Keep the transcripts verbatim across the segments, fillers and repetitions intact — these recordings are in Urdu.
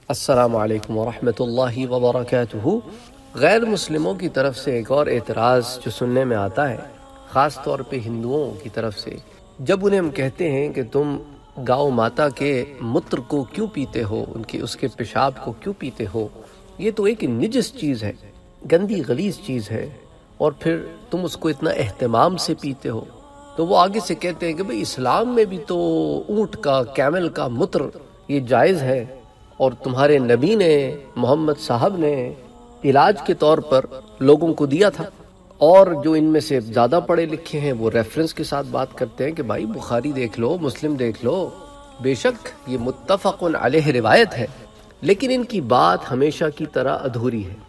السلام علیکم ورحمۃ اللہ وبرکاتہ۔ غیر مسلموں کی طرف سے ایک اور اعتراض جو سننے میں آتا ہے، خاص طور پہ ہندوؤں کی طرف سے، جب انہیں ہم کہتے ہیں کہ تم گاؤں ماتا کے متر کو کیوں پیتے ہو، ان کے اس کے پیشاب کو کیوں پیتے ہو، یہ تو ایک نجس چیز ہے، گندی غلیظ چیز ہے، اور پھر تم اس کو اتنا اہتمام سے پیتے ہو۔ تو وہ آگے سے کہتے ہیں کہ بھئی اسلام میں بھی تو اونٹ کا، کیمل کا متر یہ جائز ہے، اور تمہارے نبی نے، محمد صاحب نے علاج کے طور پر لوگوں کو دیا تھا۔ اور جو ان میں سے زیادہ پڑھے لکھے ہیں وہ ریفرنس کے ساتھ بات کرتے ہیں کہ بھائی بخاری دیکھ لو، مسلم دیکھ لو، بے شک یہ متفق علیہ روایت ہے، لیکن ان کی بات ہمیشہ کی طرح ادھوری ہے۔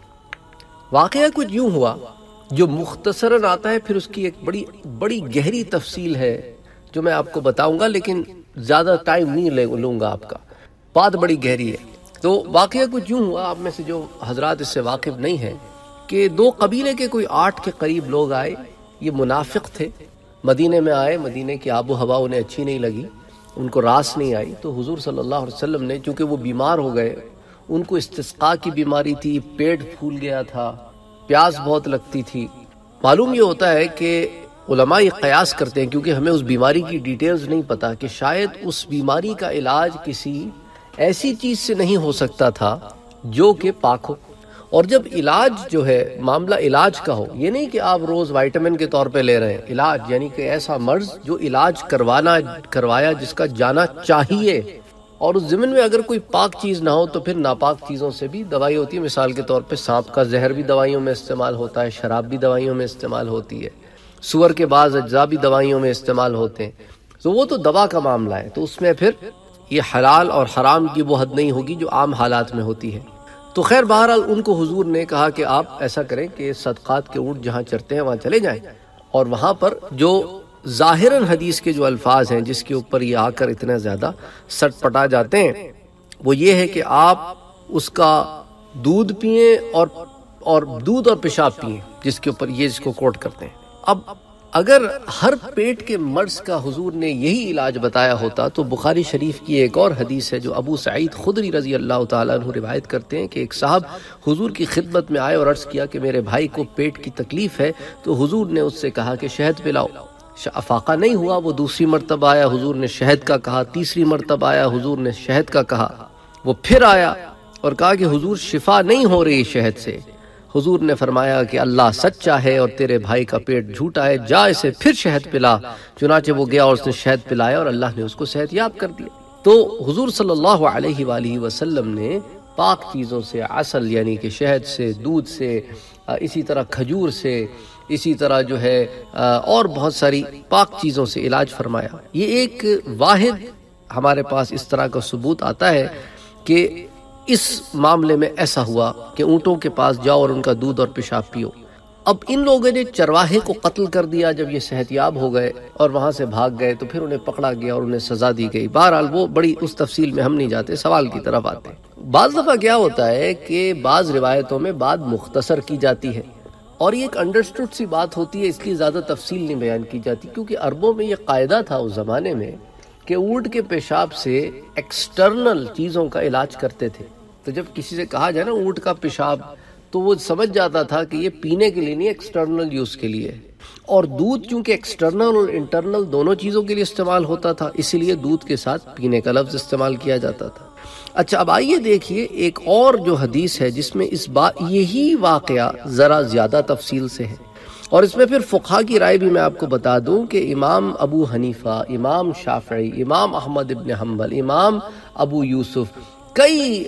واقعہ کچھ یوں ہوا جو مختصراً آتا ہے، پھر اس کی ایک بڑی بڑی گہری تفصیل ہے جو میں آپ کو بتاؤں گا، لیکن زیادہ ٹائم نہیں لوں گا آپ کا، بات بڑی گہری ہے۔ تو واقعہ کچھ یوں ہوا، آپ میں سے جو حضرات اس سے واقف نہیں ہیں، کہ دو قبیلے کے کوئی آٹھ کے قریب لوگ آئے، یہ منافق تھے، مدینے میں آئے، مدینے کی آب و ہوا انہیں اچھی نہیں لگی، ان کو راس نہیں آئی، تو حضور صلی اللہ علیہ وسلم نے، چونکہ وہ بیمار ہو گئے، ان کو استسقاء کی بیماری تھی، پیٹ پھول گیا تھا، پیاس بہت لگتی تھی۔ معلوم یہ ہوتا ہے کہ علماء یہ قیاس کرتے ہیں، کیونکہ ہمیں اس بیماری کی ڈیٹیلز نہیں پتہ، کہ شاید اس بیماری کا علاج کسی ایسی چیز سے نہیں ہو سکتا تھا جو کہ پاک ہو۔ اور جب علاج جو ہے، معاملہ علاج کا ہو، یہ نہیں کہ آپ روز وائٹامن کے طور پہ لے رہے ہیں، علاج یعنی کہ ایسا مرض جو علاج کروانا کروایا جس کا جانا چاہیے، اور اس ضمن میں اگر کوئی پاک چیز نہ ہو تو پھر ناپاک چیزوں سے بھی دوائی ہوتی ہے۔ مثال کے طور پہ سانپ کا زہر بھی دوائیوں میں استعمال ہوتا ہے، شراب بھی دوائیوں میں استعمال ہوتی ہے، سور کے بعض اجزاء بھی دوائیوں میں استعمال ہوتے ہیں، تو وہ تو دوا کا معاملہ ہے، تو اس میں پھر یہ حلال اور حرام کی وہ حد نہیں ہوگی جو عام حالات میں ہوتی ہے۔ تو خیر بہرحال ان کو حضور نے کہا کہ آپ ایسا کریں کہ صدقات کے اونٹ جہاں چرتے ہیں وہاں چلے جائیں، اور وہاں پر جو ظاہراً حدیث کے جو الفاظ ہیں جس کے اوپر یہ آ کر اتنا زیادہ سٹ پٹا جاتے ہیں، وہ یہ ہے کہ آپ اس کا دودھ پئیں اور اور دودھ اور پیشاب پئیں، جس کے اوپر یہ اس کو کوٹ کرتے ہیں۔ اب اگر ہر پیٹ کے مرض کا حضور نے یہی علاج بتایا ہوتا تو بخاری شریف کی ایک اور حدیث ہے جو ابو سعید خدری رضی اللہ تعالیٰ عنہ روایت کرتے ہیں کہ ایک صاحب حضور کی خدمت میں آئے اور عرض کیا کہ میرے بھائی کو پیٹ کی تکلیف ہے، تو حضور نے اس سے کہا کہ شہد پلاؤ۔ افاقہ نہیں ہوا، وہ دوسری مرتبہ آیا، حضور نے شہد کا کہا، تیسری مرتبہ آیا، حضور نے شہد کا کہا، وہ پھر آیا اور کہا کہ حضور شفا نہیں ہو رہی شہد سے۔ حضور نے فرمایا کہ اللہ سچا ہے اور تیرے بھائی کا پیٹ جھوٹا ہے، جا اسے پھر شہد پلا۔ چنانچہ وہ گیا اور اس نے شہد پلایا اور اللہ نے اس کو صحت یاب کر دیا۔ تو حضور صلی اللہ علیہ وآلہ وسلم نے پاک چیزوں سے، عسل یعنی کہ شہد سے، دودھ سے، اسی طرح کھجور سے، اسی طرح جو ہے اور بہت ساری پاک چیزوں سے علاج فرمایا۔ یہ ایک واحد ہمارے پاس اس طرح کا ثبوت آتا ہے کہ اس معاملے میں ایسا ہوا کہ اونٹوں کے پاس جاؤ اور ان کا دودھ اور پیشاب پیو۔ اب ان لوگوں نے چرواہے کو قتل کر دیا جب یہ صحت یاب ہو گئے اور وہاں سے بھاگ گئے، تو پھر انہیں پکڑا گیا اور انہیں سزا دی گئی۔ بہرحال وہ بڑی اس تفصیل میں ہم نہیں جاتے، سوال کی طرف آتے ہیں۔ بعض دفعہ کیا ہوتا ہے کہ بعض روایتوں میں بات مختصر کی جاتی ہے، اور یہ ایک انڈرسٹوڈ سی بات ہوتی ہے، اس لیے زیادہ تفصیل نہیں بیان کی جاتی، کیونکہ عربوں میں یہ قاعدہ تھا اس زمانے میں کہ اونٹ کے پیشاب سے ایکسٹرنل چیزوں کا علاج کرتے تھے۔ تو جب کسی سے کہا جائے نا اونٹ کا پیشاب، تو وہ سمجھ جاتا تھا کہ یہ پینے کے لیے نہیں، ایکسٹرنل یوز کے لیے۔ اور دودھ چونکہ ایکسٹرنل اور انٹرنل دونوں چیزوں کے لیے استعمال ہوتا تھا، اسی لیے دودھ کے ساتھ پینے کا لفظ استعمال کیا جاتا تھا۔ اچھا، اب آئیے دیکھیے ایک اور جو حدیث ہے جس میں اس بات یہی واقعہ ذرا زیادہ تفصیل سے ہے، اور اس میں پھر فقہا کی رائے بھی میں آپ کو بتا دوں کہ امام ابو حنیفہ، امام شافعی، امام احمد ابن حنبل، امام ابو یوسف، کئی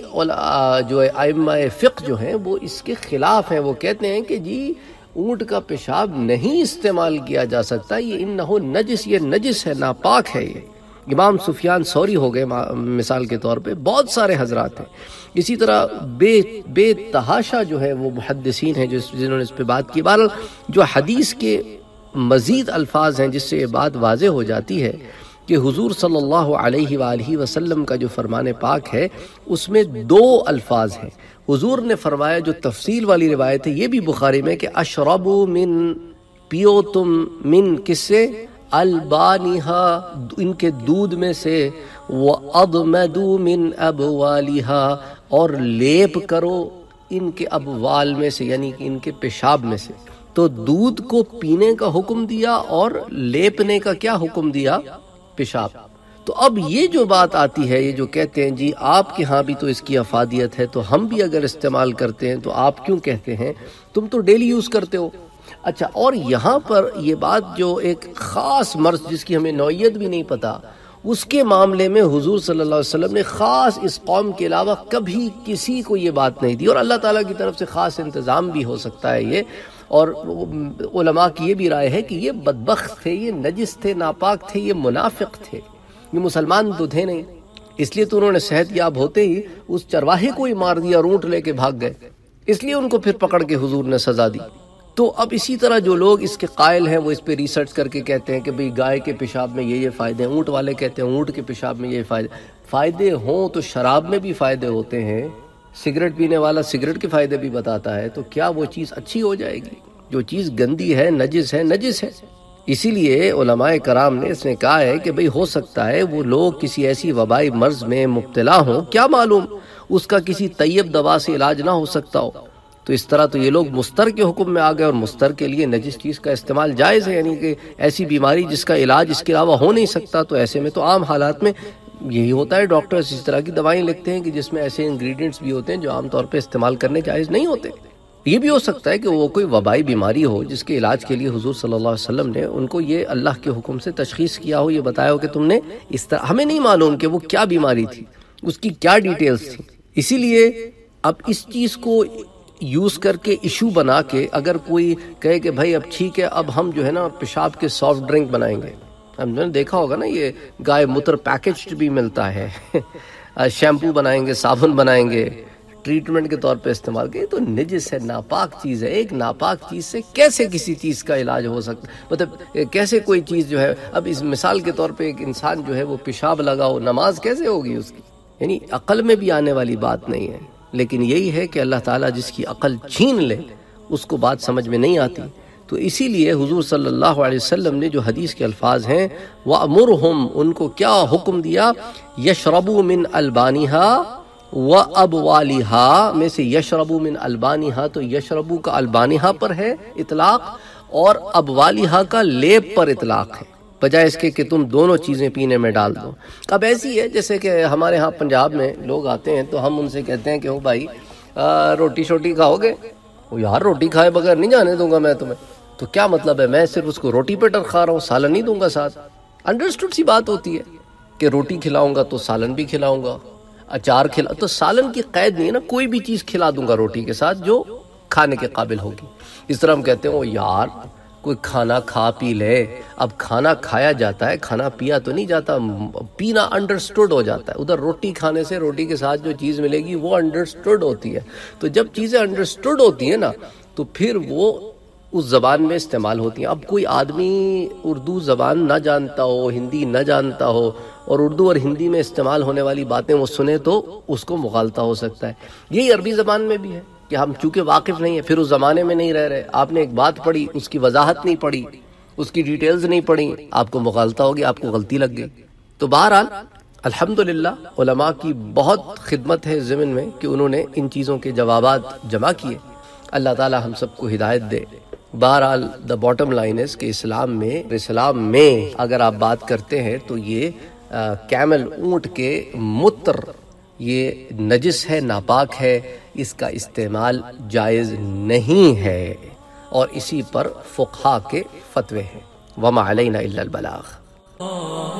جو ائمہ فقہ جو ہیں وہ اس کے خلاف ہیں۔ وہ کہتے ہیں کہ جی اونٹ کا پیشاب نہیں استعمال کیا جا سکتا، یہ انہو نجس، یہ نجس ہے، ناپاک ہے۔ یہ امام سفیان ثوری ہو گئے مثال کے طور پہ، بہت سارے حضرات ہیں۔ اسی طرح بے بے تحاشا جو ہے وہ محدثین ہیں جنہوں نے اس پہ بات کی۔ بہرحال جو حدیث کے مزید الفاظ ہیں جس سے یہ بات واضح ہو جاتی ہے کہ حضور صلی اللہ علیہ وآلہ وسلم کا جو فرمان پاک ہے اس میں دو الفاظ ہیں۔ حضور نے فرمایا، جو تفصیل والی روایت ہے یہ بھی بخاری میں، کہ اشربو من، پیو تم، من کس سے، البانیہا، ان کے دودھ میں سے، وَأَضْمَدُوا مِنْ أَبْوَالِهَا، اور لیپ کرو ان کے ابوال میں سے، یعنی کہ ان کے پیشاب میں سے۔ تو دودھ کو پینے کا حکم دیا اور لیپنے کا کیا حکم دیا؟ پیشاب۔ تو اب یہ جو بات آتی ہے، یہ جو کہتے ہیں جی آپ کے ہاں بھی تو اس کی افادیت ہے، تو ہم بھی اگر استعمال کرتے ہیں تو آپ کیوں کہتے ہیں؟ تم تو ڈیلی یوز کرتے ہو۔ اچھا، اور یہاں پر یہ بات جو ایک خاص مرض جس کی ہمیں نوعیت بھی نہیں پتا، اس کے معاملے میں حضور صلی اللہ علیہ وسلم نے خاص اس قوم کے علاوہ کبھی کسی کو یہ بات نہیں دی، اور اللہ تعالیٰ کی طرف سے خاص انتظام بھی ہو سکتا ہے یہ۔ اور علماء کی یہ بھی رائے ہے کہ یہ بدبخت تھے، یہ نجس تھے، ناپاک تھے، یہ منافق تھے، یہ مسلمان تو تھے نہیں، اس لیے تو انہوں نے صحت یاب ہوتے ہی اس چرواہے کو ہی مار دیا اور اونٹ لے کے بھاگ گئے، اس لیے ان کو پھر پکڑ کے حضور نے سزا دی۔ تو اب اسی طرح جو لوگ اس کے قائل ہیں وہ اس پہ ریسرچ کر کے کہتے ہیں کہ بھئی گائے کے پیشاب میں یہ یہ فائدے ہیں، اونٹ والے کہتے ہیں اونٹ کے پیشاب میں یہ فائدے فائدے ہوں تو شراب میں بھی فائدے ہوتے ہیں، سگریٹ پینے والا سگریٹ کے فائدے بھی بتاتا ہے، تو کیا وہ چیز اچھی ہو جائے گی؟ جو چیز گندی ہے، نجس ہے، نجس ہے۔ اسی لیے علماء کرام نے اس نے کہا ہے کہ بھئی ہو سکتا ہے وہ لوگ کسی ایسی وبائی مرض میں مبتلا ہوں، کیا معلوم اس کا کسی طیب دوا سے علاج نہ ہو سکتا ہو۔ تو اس طرح تو یہ لوگ مستر کے حکم میں آ گئے، اور مستر کے لیے نجس چیز کا استعمال جائز ہے، یعنی کہ ایسی بیماری جس کا علاج اس کے علاوہ ہو نہیں سکتا، تو ایسے میں تو عام حالات میں یہی ہوتا ہے، ڈاکٹرز اس طرح کی دوائیں لکھتے ہیں کہ جس میں ایسے انگریڈینٹس بھی ہوتے ہیں جو عام طور پہ استعمال کرنے جائز نہیں ہوتے۔ یہ بھی ہو سکتا ہے کہ وہ کوئی وبائی بیماری ہو جس کے علاج کے لیے حضور صلی اللہ علیہ وسلم نے ان کو یہ اللہ کے حکم سے تشخیص کیا ہو، یہ بتایا ہو کہ تم نے اس طرح، ہمیں نہیں معلوم کہ وہ کیا بیماری تھی، اس کی کیا ڈیٹیلز تھی۔ اسی لیے اب اس چیز کو یوز کر کے ایشو بنا کے اگر کوئی کہے کہ بھائی اب ٹھیک ہے، اب ہم جو ہے نا پیشاب کے سافٹ ڈرنک بنائیں گے، ہم نے دیکھا ہوگا نا یہ گائے موتر پیکجڈ بھی ملتا ہے، شیمپو بنائیں گے، صابن بنائیں گے، ٹریٹمنٹ کے طور پہ استعمال کریں، تو نجس ہے، ناپاک چیز ہے۔ ایک ناپاک چیز سے کیسے کسی چیز کا علاج ہو سکتا، مطلب کیسے کوئی چیز جو ہے، اب اس مثال کے طور پہ ایک انسان جو ہے وہ پیشاب لگاؤ، نماز کیسے ہوگی اس کی؟ یعنی عقل میں بھی آنے والی بات نہیں ہے۔ لیکن یہی ہے کہ اللہ تعالیٰ جس کی عقل چھین لے اس کو بات سمجھ میں نہیں آتی، تو اسی لیے حضور صلی اللہ علیہ وسلم نے جو حدیث کے الفاظ ہیں وَأْمُرْهُمْ، ان کو کیا حکم دیا؟ يَشْرَبُوا مِنْ أَلْبَانِهَا وَأَبْوَالِهَا، میں سے يَشْرَبُوا مِنْ أَلْبَانِهَا، تو يَشْرَبُوا کا البانیہا پر ہے اطلاق، اور ابوالیہا کا لیپ پر اطلاق ہے، بجائے اس کے کہ تم دونوں چیزیں پینے میں ڈال دو۔ اب ایسی ہے جیسے کہ ہمارے ہاں پنجاب میں لوگ آتے ہیں تو ہم ان سے کہتے ہیں کہ او بھائی روٹی شوٹی کھاؤ گے؟ وہ یار روٹی کھائے بغیر نہیں جانے دوں گا میں تمہیں۔ تو کیا مطلب ہے؟ میں صرف اس کو روٹی پہ ٹرکھا رہا ہوں، سالن نہیں دوں گا ساتھ۔ انڈرسٹوڈ سی بات ہوتی ہے کہ روٹی کھلاؤں گا تو سالن بھی کھلاؤں گا، اچار کھلا تو سالن کی قید نہیں ہے نا، کوئی بھی چیز کھلا دوں گا روٹی کے ساتھ جو کھانے کے قابل ہوگی۔ اس طرح ہم کہتے ہیں او یار کوئی کھانا کھا پی لے، اب کھانا کھایا جاتا ہے، کھانا پیا تو نہیں جاتا، پینا انڈرسٹوڈ ہو جاتا ہے۔ ادھر روٹی کھانے سے روٹی کے ساتھ جو چیز ملے گی وہ انڈرسٹوڈ ہوتی ہے، تو جب چیزیں انڈرسٹوڈ ہوتی ہیں نا تو پھر وہ اس زبان میں استعمال ہوتی ہیں۔ اب کوئی آدمی اردو زبان نہ جانتا ہو، ہندی نہ جانتا ہو، اور اردو اور ہندی میں استعمال ہونے والی باتیں وہ سنے تو اس کو مغالطہ ہو سکتا ہے۔ یہی عربی زبان میں بھی ہے کہ ہم چونکہ واقف نہیں ہیں، پھر اس زمانے میں نہیں رہ رہے، آپ نے ایک بات پڑھی، اس کی وضاحت نہیں پڑھی، اس کی ڈیٹیلز نہیں پڑھی، آپ کو مغالطہ ہوگی، آپ کو غلطی لگ گئی۔ تو بہرحال الحمدللہ علماء کی بہت خدمت ہے ضمن میں کہ انہوں نے ان چیزوں کے جوابات جمع کیے۔ اللہ تعالی ہم سب کو ہدایت دے۔ بہرحال دا باٹم لائن ہے کہ اسلام میں اسلام میں اگر آپ بات کرتے ہیں تو یہ کیمل اونٹ کے متر یہ نجس ہے، ناپاک ہے، اس کا استعمال جائز نہیں ہے، اور اسی پر فقہا کے فتوے ہیں۔ وما علینا الا البلاغ۔